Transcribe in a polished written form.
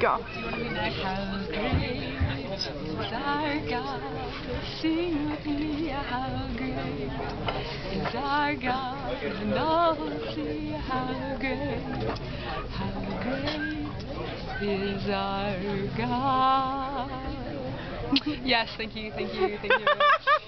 Go. How great is our God? Sing with me, how great is our God? And all see how great is our God. Yes, thank you very much.